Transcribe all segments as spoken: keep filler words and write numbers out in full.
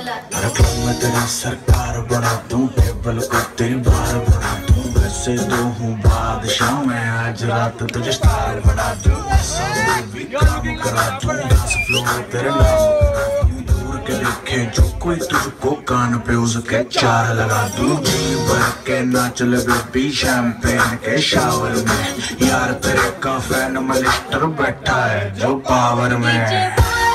अरे क्लब में तेरी सरकार बना दूं, टेबल को तेरी बार बना दूं। वैसे तो हूँ बादशाह मैं, आज रात तुझे स्टार बना दूं। ऐसा भी काम करा दूं, डांस फ्लोर तेरे नाम करा दूं। दूर के देखे जो कोई तुझको कान पे उसके चार लगा दूं। जी भर के नाच ले बेबी शैंपेन के शावर में। यार तेरे का फैन मिनिस्टर बैठा है जो पावर में।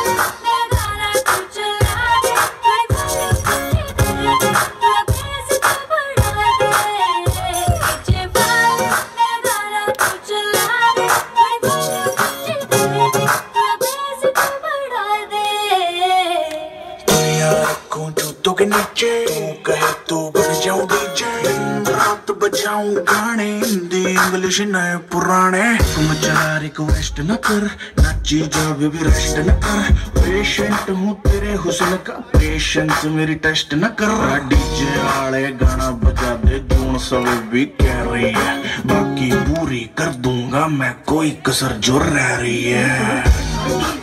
जूतों के नीचे तू कहे तो बन जाऊं डीजे। दिन रात बजाऊं गाने, हिंदी इंग्लिश नए पुराने। तुम चला रिक्वेस्ट न कर, नाची जा बेबी रेस्ट न कर। पेशेंट हूँ तेरे हुस्न का, पेशेंस मेरी टेस्ट न कर। डीजे वाले गाना बजा दे जून सब भी कह रही है। बाकी पूरी कर दूंगा मैं कोई कसर जो रह रही है।